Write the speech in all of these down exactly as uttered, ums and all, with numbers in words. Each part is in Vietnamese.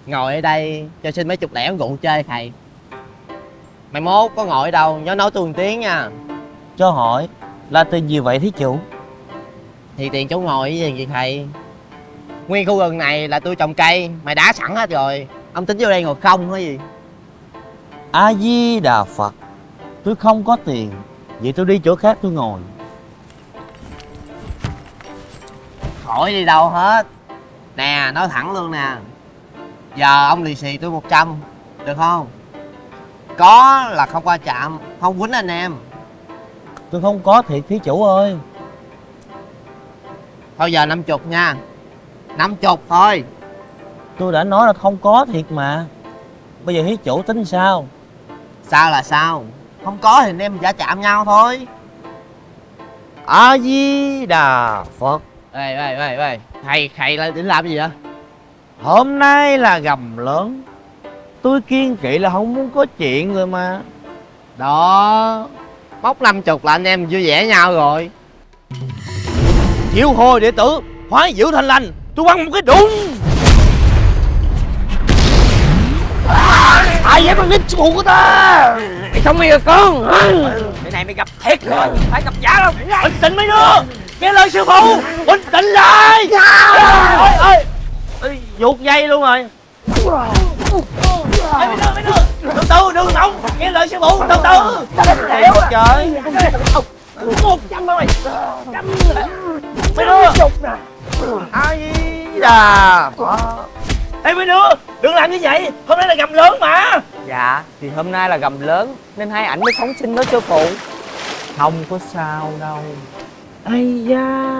Ngồi ở đây cho xin mấy chục lẻ rượu chơi thầy. Mày mốt có ngồi ở đâu nhớ nói tôi một tiếng nha. Cho hỏi là tiền gì vậy thí chủ? Thì tiền chú ngồi cái gì vậy thầy? Nguyên khu rừng này là tôi trồng cây, mày đá sẵn hết rồi. Ông tính vô đây ngồi không hay gì? A Di Đà Phật. Tôi không có tiền, vậy tôi đi chỗ khác tôi ngồi. Khỏi đi đâu hết. Nè, nói thẳng luôn nè. Giờ ông lì xì tôi một trăm, được không? Có là không qua chạm, không quýnh anh em. Tôi không có thiệt thí chủ ơi. Thôi giờ năm chục nha. Năm chục thôi. Tôi đã nói là không có thiệt mà. Bây giờ thí chủ tính sao? Sao là sao? Không có thì anh em giả chạm nhau thôi. A Di Đà Phật. Ê ê ê ê, thầy thầy là định làm gì vậy? Hôm nay là gầm lớn. Tôi kiên kỵ là không muốn có chuyện rồi mà. Đó, bốc năm chục là anh em vui vẻ nhau rồi. Triệu hồi đệ tử hóa diệu thanh lành, tôi quăng một cái đụng. Ai dám ăn đít sư phụ của ta? Mày không nghe con. Cái này mày gặp thiệt rồi, phải gặp giả đâu. Bình tĩnh mấy đứa, nghe lời sư phụ, bình tĩnh lại. Ôi ơi, ơi vuột dây luôn rồi. Ê, mấy đứa, mấy đứa, từ từ, đừng nóng, nghe lời sư phụ, từ từ. Trời, một trăm thôi. Mấy đứa, ai đà. Ê mấy đứa, đừng làm như vậy, hôm nay là gầm lớn mà. Dạ, thì hôm nay là gầm lớn nên hai ảnh mới phóng sinh đó sư phụ. Không có sao đâu. Ây da.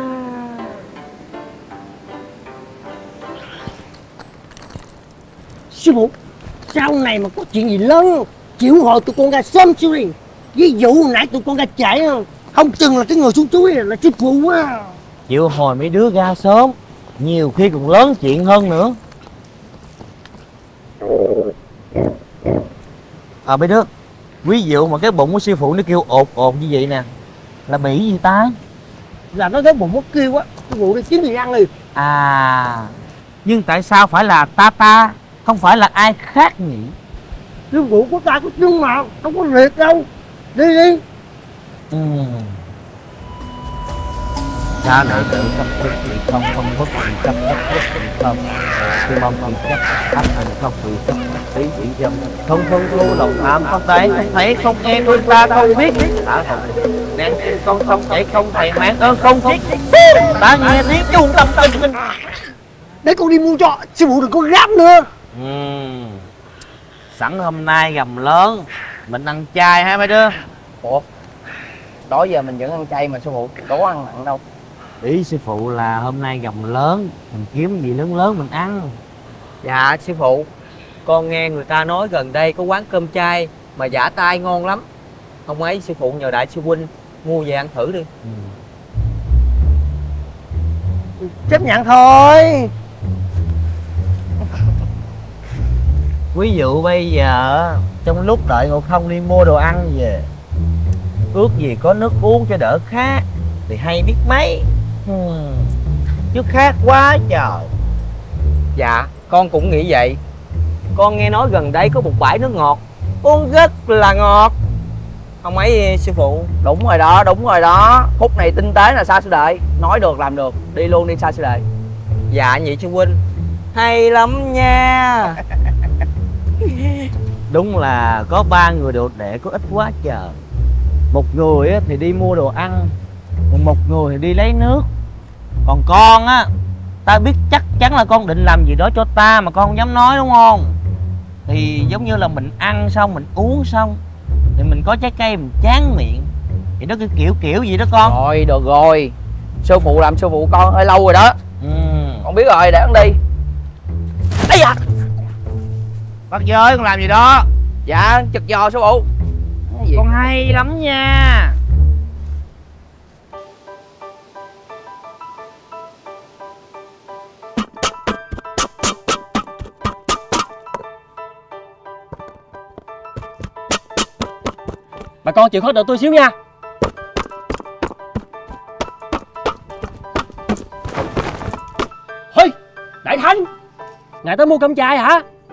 Sư phụ, sau này mà có chuyện gì lớn chịu hồi tụi con ra sớm xíu đi. Ví dụ nãy tụi con ra chạy không chừng là cái người xuống chuối là sư phụ quá. Chịu hồi mấy đứa ra sớm, nhiều khi còn lớn chuyện hơn nữa. À mấy đứa, ví dụ mà cái bụng của sư phụ nó kêu ột ột như vậy nè, là bị gì ta? Là nó thấy bụng nó kêu quá, sư phụ đi kiếm gì ăn đi. À, nhưng tại sao phải là ta ta, không phải là ai khác nhỉ? Sư phụ của ta có chân mà, không có liệt đâu. Đi đi. Ừ. Cha nội tự cấp thức thì không không bất thì cấp bất bất thì không. Tôi mong thì chấp áp hành không thì chấp tí chỉ dâm. Không không thu lòng tham không thấy không thấy không nghe đôi ta không biết. Đã không đang con không chạy không thầy mạng ơn không không. Ta nghe tiếng chuông tâm tình. Để con đi mua cho, sư phụ đừng có gáp nữa. Ừ. Sẵn hôm nay gầm lớn, mình ăn chay hả mấy đứa? Ủa, đó giờ mình vẫn ăn chay mà sư phụ, đâu có ăn mặn đâu. Ý sư phụ là hôm nay gầm lớn, mình kiếm gì lớn lớn mình ăn. Dạ sư phụ, con nghe người ta nói gần đây có quán cơm chay mà giả tai ngon lắm. Không ấy sư phụ nhờ đại sư huynh mua về ăn thử đi. Ừ. Chấp nhận thôi. Ví dụ bây giờ trong lúc đợi Ngộ Không đi mua đồ ăn về, ước gì có nước uống cho đỡ khát thì hay biết mấy. Hmm. Chứ khát quá trời. Dạ, con cũng nghĩ vậy. Con nghe nói gần đây có một bãi nước ngọt uống rất là ngọt. Không ấy sư phụ. Đúng rồi đó, đúng rồi đó. Phút này tinh tế là Sa Sư Đệ. Nói được làm được, đi luôn đi Sa Sư Đệ. Dạ nhị sư huynh, hay lắm nha. Đúng là có ba người đồ đệ có ít quá trời. Một người thì đi mua đồ ăn, còn một người thì đi lấy nước. Còn con á, ta biết chắc chắn là con định làm gì đó cho ta mà con không dám nói đúng không? Thì giống như là mình ăn xong, mình uống xong thì mình có trái cây mình chán miệng. Thì nó cái kiểu kiểu gì đó con. Rồi được rồi, sư phụ làm sư phụ con hơi lâu rồi đó. Ừ. Con biết rồi, để con đi. Ây da, bắt giới con làm gì đó? Dạ chực giò sư phụ. Con hay lắm nha. Bà con chịu khó đợi tôi xíu nha. Hơi, Đại Thanh, ngài tới mua cơm chay hả?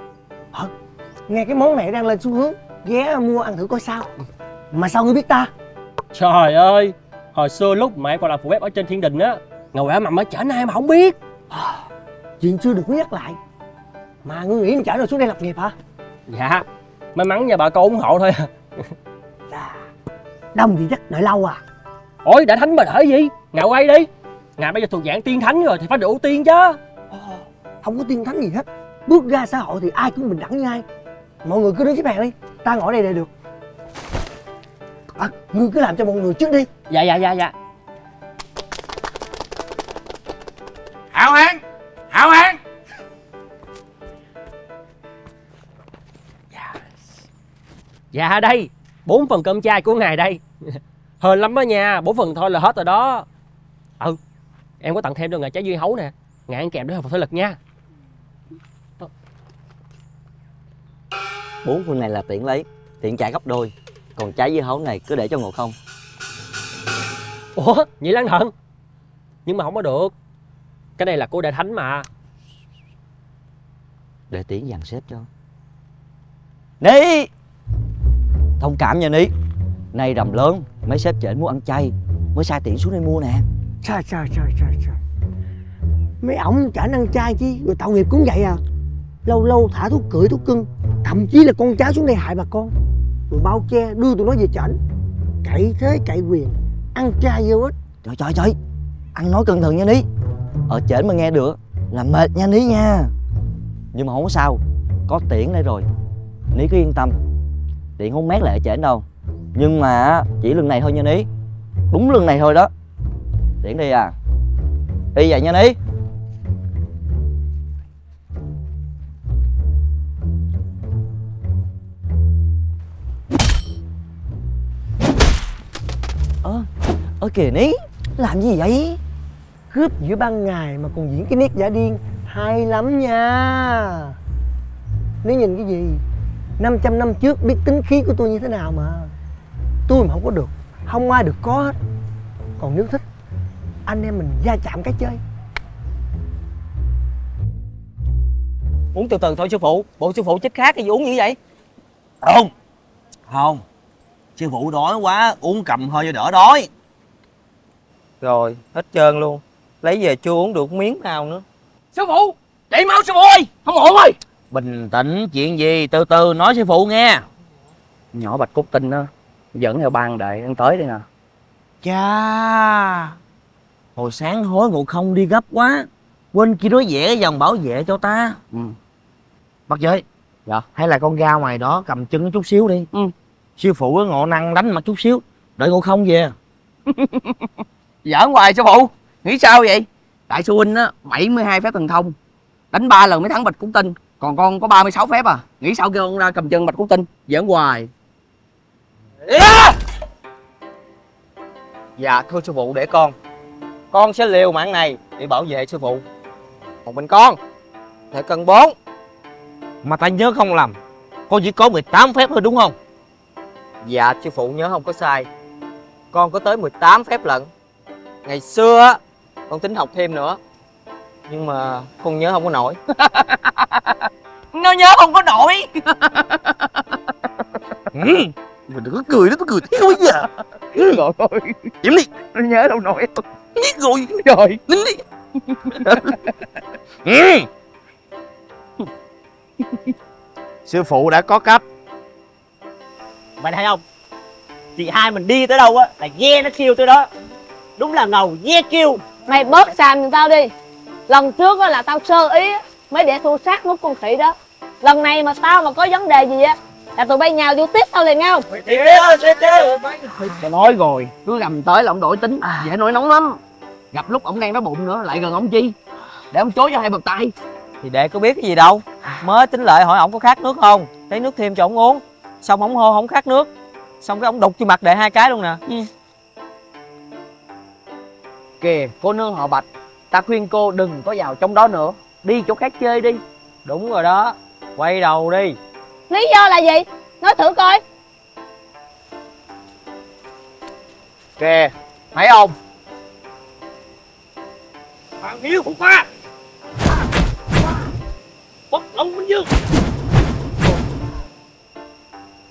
nghe cái món này đang lên xu hướng, ghé mua ăn thử coi sao. Mà sao ngươi biết ta? Trời ơi, hồi xưa lúc mà em còn làm phụ bếp ở trên Thiên Đình á, ngồi ở mầm ở chợ ai mà không biết. Chuyện chưa được nhắc lại. Mà ngươi nghĩ mình chở rồi xuống đây lập nghiệp hả? Dạ, may mắn nhờ bà con ủng hộ thôi. Dạ. Đông thì chắc đợi lâu à. Ôi, đã thánh mà đợi gì? Ngạo quay đi. Ngài bây giờ thuộc dạng tiên thánh rồi thì phải được ưu tiên chứ. Không có tiên thánh gì hết. Bước ra xã hội thì ai cũng bình đẳng như ai. Mọi người cứ đứng xếp hàng đi, ta ngồi đây để được. À, ngươi cứ làm cho mọi người trước đi. Dạ dạ dạ dạ. Hảo Hán, Hảo Hán. Dạ đây, bốn phần cơm chay của ngài đây. Hên lắm đó nha, bốn phần thôi là hết rồi đó. Ừ, em có tặng thêm cho ngài trái dưa hấu nè. Ngài ăn kèm để hợp thể lực nha. Bốn phần này là tiện lấy, tiện trả gấp đôi. Còn trái dưa hấu này cứ để cho Ngộ Không. Ủa, vậy lăng thận. Nhưng mà không có được. Cái này là của đại thánh mà. Để Tiến dàn xếp cho. Ní, thông cảm nha Ní. Nay rằm lớn, mấy sếp trễ muốn ăn chay mới sai Tiễn xuống đây mua nè. Trời trời trời trời trời. Mấy ổng chả ăn chay chứ, rồi tạo nghiệp cũng vậy à. Lâu lâu thả thuốc cưỡi thuốc cưng, thậm chí là con cháu xuống đây hại bà con, rồi bao che đưa tụi nó về trển. Cậy thế cậy quyền, ăn chay vô ích. Trời trời trời, ăn nói cẩn thận nha Ní. Ở trển mà nghe được là mệt nha Ní nha. Nhưng mà không có sao, có Tiễn đây rồi, Ní cứ yên tâm. Tiễn không mét lại ở trển đâu. Nhưng mà chỉ lần này thôi nha Ní. Đúng lần này thôi đó. Tiễn đi à. Đi vậy nha Ní. Ơ, ơ kìa Ní, làm gì vậy? Cướp giữa ban ngày mà còn diễn cái nét giả điên, hay lắm nha. Nếu nhìn cái gì, năm trăm năm trước biết tính khí của tôi như thế nào mà. Tôi mà không có được, không ai được có hết. Còn nếu thích, anh em mình va chạm cái chơi. Uống từ từ thôi sư phụ. Bộ sư phụ chết khát cái gì uống như vậy? Không, không. Sư phụ đói quá, uống cầm hơi cho đỡ đói. Rồi, hết trơn luôn. Lấy về chưa uống được miếng nào nữa. Sư phụ, chạy mau sư phụ ơi, không ổn ơi. Bình tĩnh, chuyện gì từ từ nói sư phụ nghe. Nhỏ Bạch Cốt Tinh á, dẫn theo ban đệ ăn tới đây nè. Chà, hồi sáng hối Ngộ Không đi gấp quá, quên kia đối vẽ dòng bảo vệ cho ta. Ừ. Bắt giới. Dạ. Hay là con ra ngoài đó cầm chân chút xíu đi. Ừ. Sư phụ á Ngộ Năng đánh mặt chút xíu, đợi Ngộ Không về. Giỡn hoài sư phụ. Nghĩ sao vậy? Đại sư huynh á, bảy mươi hai phép thần thông, đánh ba lần mới thắng Bạch Cốt Tinh. Còn con có ba mươi sáu phép à. Nghĩ sao kêu con ra cầm chân Bạch Cốt Tinh. Giỡn hoài. Dạ thưa sư phụ, để con Con sẽ liều mạng này để bảo vệ sư phụ. Một mình con thể cân bốn. Mà ta nhớ không lầm, con chỉ có mười tám phép thôi đúng không? Dạ sư phụ nhớ không có sai, con có tới mười tám phép lận. Ngày xưa á, con tính học thêm nữa, nhưng mà con nhớ không có nổi. Nó nhớ không có nổi. Ừ, mình đừng có cười đó, tôi cười thiếu bây giờ. Rồi ơi, Im đi, nó nhớ đâu nổi. biết rồi. Rồi Nín đi. Ừ. Sư phụ đã có cấp. Mày thấy không? Chị hai mình đi tới đâu á là ve nó kêu tới đó. Đúng là ngầu ve kêu. Mày bớt xàm giùm tao đi. Lần trước á là tao sơ ý á, mới để thua sát nút con khỉ đó. Lần này mà tao mà có vấn đề gì á là tụi bay nhào vô tiếp tao liền nghe không? Tao nói rồi, cứ gầm tới là ông đổi tính, dễ nổi nóng lắm. Gặp lúc ổng đang đói bụng nữa, lại gần ông chi để ông chối cho hai bật tay. Thì đệ có biết cái gì đâu, mới tính lợi hỏi ổng có khát nước không, lấy nước thêm cho ổng uống. Xong ổng hô không khát nước, xong cái ổng đục cho mặt đệ hai cái luôn nè. Ừ. Kìa cô nương họ Bạch, ta khuyên cô đừng có vào trong đó nữa, đi chỗ khác chơi đi. Đúng rồi đó, quay đầu đi. Lý do là gì? Nói thử coi. Kìa, thấy không? Bạn hiếu phục qua. Bất Long Minh Dương.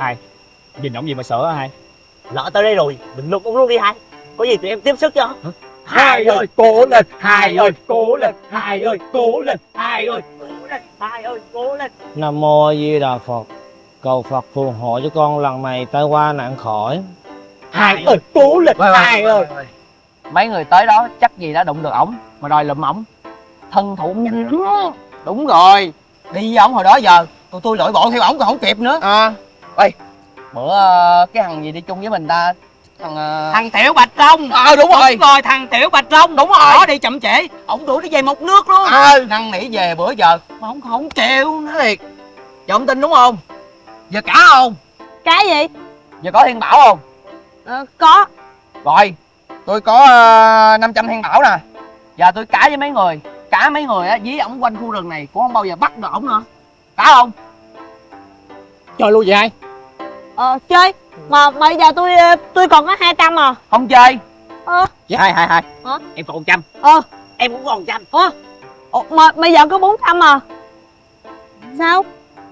Hai, nhìn ổng gì mà sợ hả hai? Lỡ tới đây rồi, mình lục ổng luôn đi hai. Có gì tụi em tiếp sức cho. Hai ơi cố lên, hai ơi cố lên, hai ơi cố lên, hai ơi cố lên, Hai ơi, cố lên. Nam Mô A Di Đà Phật. Cầu Phật phù hộ cho con lần này tai qua nạn khỏi. hai ơi cố lên, hai ơi. Mấy người tới đó chắc gì đã đụng được ổng mà đòi lụm ổng. Thân thủ nhanh lắm. Đúng rồi, đi với ổng hồi đó giờ tụi tôi lội bộ theo ổng còn không kịp nữa. À, Bữa ờ, cái thằng gì đi chung với mình ta, thằng ờ, Thằng Tiểu Bạch Long. ờ đúng rồi. Đúng rồi, thằng Tiểu Bạch Long. Đúng rồi. Đó đi chậm trễ, ổng đuổi nó về một nước luôn. Ờ, năn nỉ về bữa giờ mà ổng không chịu nữa thiệt. Giờ ông tin đúng không? Giờ cả không? Cái gì? Giờ có thiên bảo không? Ờ, có. Rồi, tôi có uh, năm trăm thiên bảo nè. Giờ tôi cả với mấy người, cả mấy người á dí ổng quanh khu rừng này cũng không bao giờ bắt được ổng nữa. Cả không? Chơi luôn vậy hai. Ờ, chơi. Mà mà bây giờ tôi tôi còn có hai trăm à. Không chơi. Ờ. Hai hai hai. Hả? Em còn một trăm. Ờ. Em cũng còn trăm. Ờ. Ủa, mà bây giờ có bốn trăm à. Sao?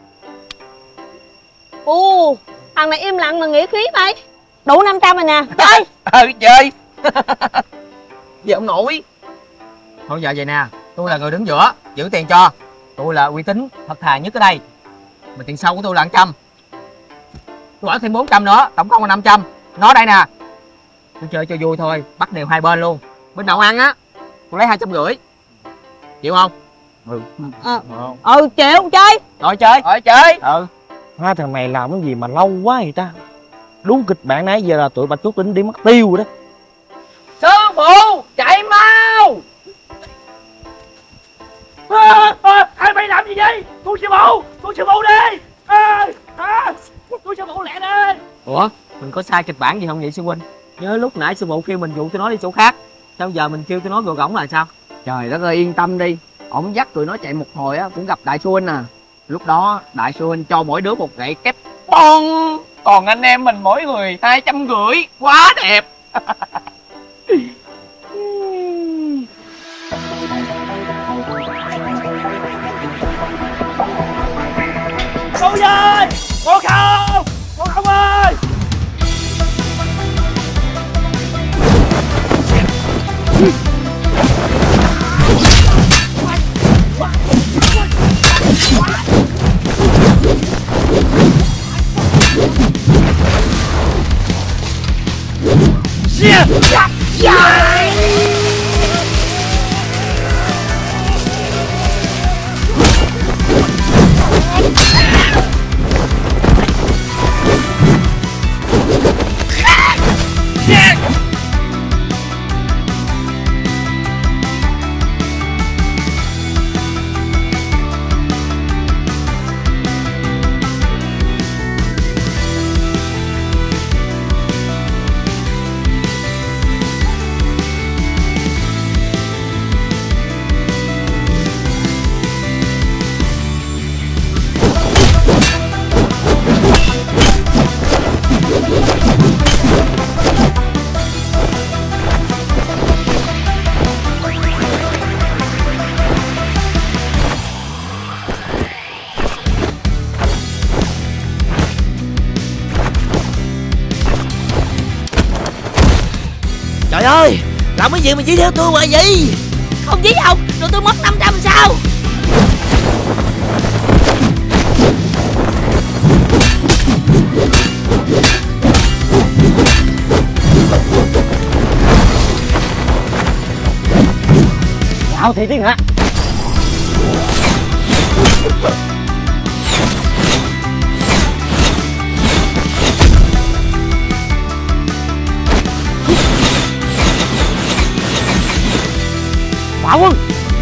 Ồ, thằng này im lặng mà nghĩ khí mày. Đủ năm trăm rồi nè. Chơi. Ờ chơi. Giờ ông nổi. Thôi giờ vậy nè, tôi là người đứng giữa, giữ tiền cho. Tôi là uy tín thật thà nhất ở đây. Mà tiền sau của tôi là một trăm. Tôi bỏ thêm bốn trăm nữa, tổng cộng là năm trăm. Nó đây nè. Tôi chơi cho vui thôi, bắt đều hai bên luôn. Bên đậu ăn á, tôi lấy hai trăm rưỡi. Chịu không? Ừ. Ờ. Ừ, chịu chơi. Rồi chơi. Rồi chơi. Ừ. Hai thằng này làm cái gì mà lâu quá vậy ta? Đúng kịch bản nãy giờ là tụi Bạch Chút tính đi mất tiêu rồi đó. Sư phụ, chạy mau. À, à, hai mày làm gì vậy? Cô sư phụ, cô sư phụ đi. À, à, cô sư phụ lẹ đi. Ủa, mình có sai kịch bản gì không vậy sư huynh? Nhớ lúc nãy sư phụ kêu mình dụ tụi nó đi chỗ khác, sao giờ mình kêu tụi nó gồ gỏng là sao? Trời đất ơi, yên tâm đi. Ổng dắt tụi nó chạy một hồi á cũng gặp đại sư huynh à. Lúc đó đại sư huynh cho mỗi đứa một gậy kép bon. Còn anh em mình mỗi người hai trăm rưỡi. Quá đẹp. Cô ơi, cô không, cô không ơi. Yeah, yeah, yeah. Trời ơi, làm cái gì mà chỉ theo tôi mà gì? Không dí không, rồi tôi mất năm trăm sao? Nào thì tiếng hả? Bảo quân.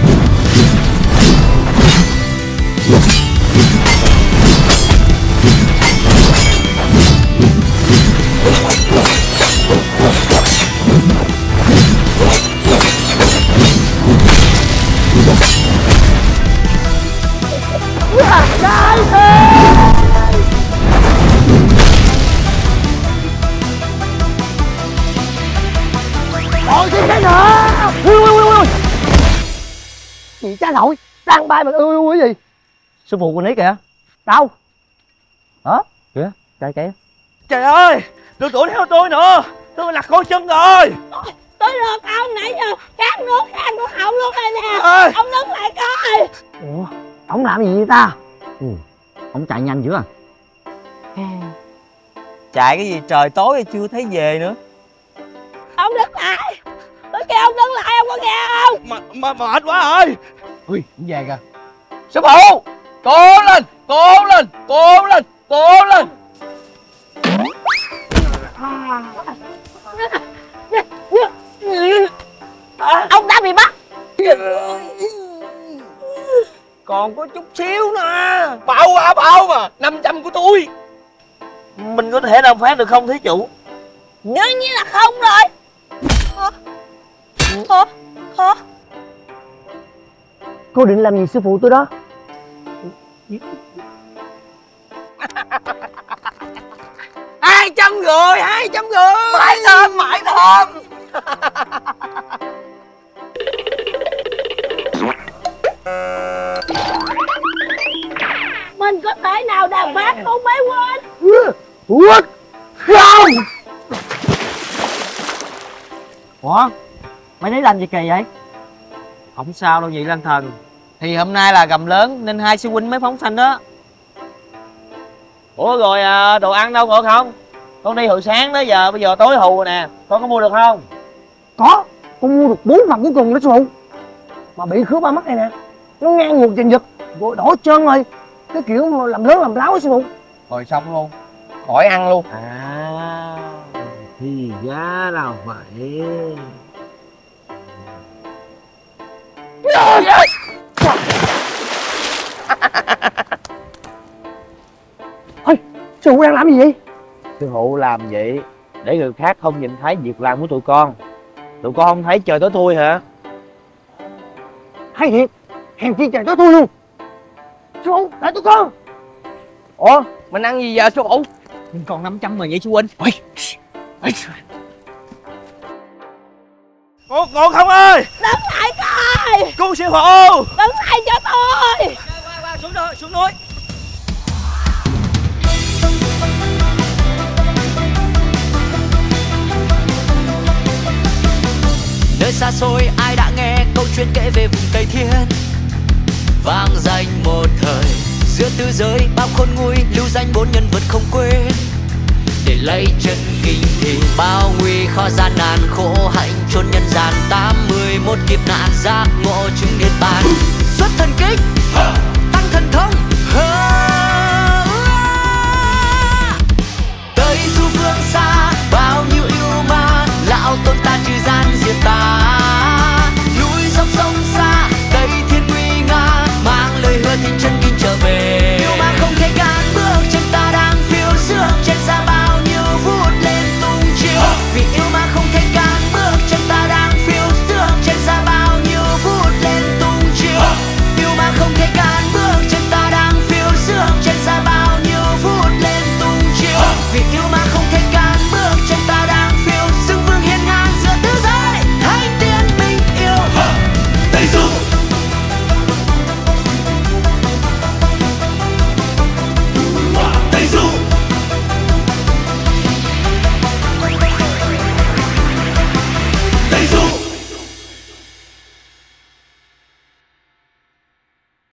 Còn thêm cái nữa. Ui ui ui ui. Gì cha nội, đang bay mà ui ui gì? Sư phụ của nấy kìa. Đâu? Hả? Kìa. Cái cái Trời ơi, đừng đuổi theo tôi nữa, tôi lạc coi chân rồi. Tôi rượt ông nãy giờ khát nước khát nước họng luôn đây nè. Ơi. Ông đứng lại coi. Ủa, ông làm gì vậy ta? ông chạy nhanh dữ à? Chạy cái gì trời tối chưa thấy về nữa. Ông đứng lại. Tôi kêu ông đứng lại, ông có nghe không? Mà, mà mệt quá rồi. Ui, về kìa. Sư phụ, cố lên, cố lên, cố lên, cố lên. Ông đã bị bắt. Còn có chút xíu nữa. Bao à bao mà, năm trăm của tôi. Mình có thể làm phát được không thí chủ? Đương nhiên là không rồi. Hả? Hả? Hả? Cô định làm gì sư phụ tôi đó? Hai trăm người, hai trăm người. Mãi thơm, mãi thơm. Mình có thể nào đàm phán không mấy quên. Quất không. Ủa, mày thấy làm gì kỳ vậy? Không sao đâu nhị Lan Thần. Thì hôm nay là gầm lớn nên hai sư huynh mới phóng sanh đó. Ủa rồi à, đồ ăn đâu ngộ không? Con đi hồi sáng tới giờ, bây giờ tối hù rồi nè. Con có mua được không? Có, con mua được bốn phần cuối cùng đó sư phụ. Mà bị khứa ba mắt này nè, nó ngang ngược giành giật, rồi đổ trơn rồi. Cái kiểu mà làm lớn làm láo đó sư phụ. Rồi xong luôn, khỏi ăn luôn. À, thì ra là vậy. Ôi, sư phụ đang làm gì vậy? Sư phụ làm vậy để người khác không nhìn thấy việc làm của tụi con. Tụi con không thấy trời tối thui hả? Hay thiệt, hèn chi trời tối thui luôn. Sư phụ, để tụi con. Ủa, mình ăn gì giờ sư phụ? Mình còn năm trăm mà vậy sư huynh. Ôi. Ôi. Ngộ, ngộ không ơi. Đứng lại coi. Cô sư phụ. Đứng lại cho tôi. Qua, qua, xuống núi, xuống núi. Nơi xa xôi ai đã nghe câu chuyện kể về vùng Tây Thiên, vang danh một thời giữa tư giới bao khôn nguôi, lưu danh bốn nhân vật không quên. Để lấy chân kinh thì bao nguy khó gian nan, khổ hạnh chôn nhân gian, tám mươi mốt kiếp nạn giác ngộ chứng niết bàn. Xuất thần kích tăng thần thông,